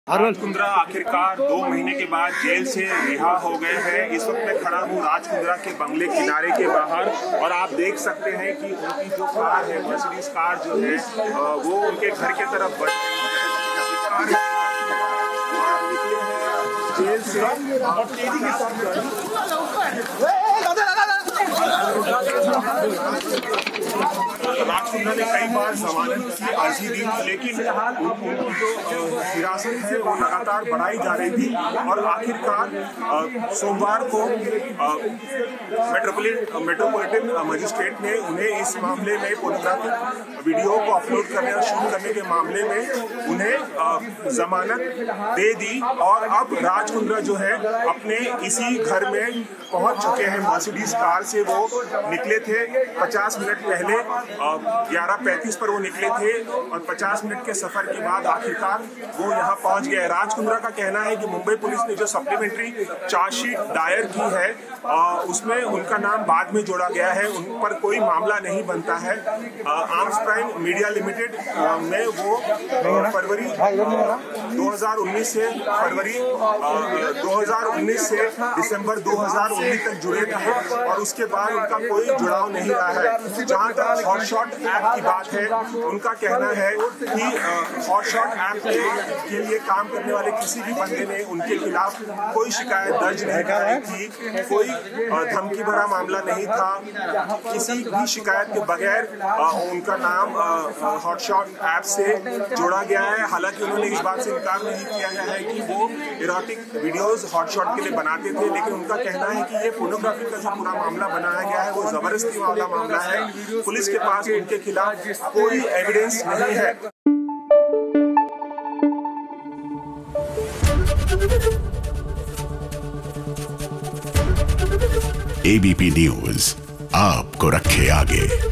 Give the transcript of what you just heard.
राज कुंद्रा आखिरकार 2 महीने के बाद जेल से रिहा हो गए हैं। इस वक्त मैं खड़ा हूँ राज कुंद्रा के बंगले किनारे के बाहर और आप देख सकते हैं कि उनकी जो कार है, मर्सिडीज कार जो है वो उनके घर के तरफ बढ़ रही है। जेल से तेजी के साथ राज कुंद्रा ने कई बार जमानत की अर्जी दी, लेकिन उनकी जो हिरासत है वो लगातार बढ़ाई जा रही थी और आखिरकार सोमवार को मेट्रोपॉलिटन मजिस्ट्रेट ने उन्हें इस मामले में पोर्नोग्राफिक वीडियो को अपलोड करने और शूट करने के मामले में उन्हें जमानत दे दी। और अब राज कुंद्रा जो है अपने इसी घर में पहुंच चुके हैं। मर्सिडीज कार से वो निकले थे 50 मिनट पहले, 11:35 पर वो निकले थे और 50 मिनट के सफर के बाद आखिरकार वो यहाँ पहुंच गए। राज कुंद्रा का कहना है कि मुंबई पुलिस ने जो सप्लीमेंट्री चार्जशीट दायर की है उसमें उनका नाम बाद में जोड़ा गया है, उन पर कोई मामला नहीं बनता है। आर्म्स प्राइम मीडिया लिमिटेड में वो फरवरी 2019 से फरवरी 2019 से दिसंबर 2019 तक जुड़े थे और उसके बाद उनका कोई जुड़ाव नहीं रहा है। जहां तक हॉटशॉट ऐप की बात है, उनका कहना है कि हॉटशॉट ऐप के लिए काम करने वाले किसी भी बंदे ने उनके खिलाफ कोई शिकायत दर्ज नहीं कराई थी, कोई धमकी भरा मामला नहीं था, किसी भी शिकायत के बगैर उनका नाम हॉटशॉट ऐप से जोड़ा गया है। हालांकि उन्होंने इस बात से इनकार नहीं किया गया है कि वो इरोटिक वीडियोस हॉटशॉट के लिए बनाते थे, लेकिन उनका कहना है कि ये फोर्नोग्राफी का जो पूरा मामला बनाया गया है वो जबरदस्ती वाला मामला है। पुलिस के पास उनके खिलाफ कोई एविडेंस नहीं है। एबीपी न्यूज आपको रखे आगे।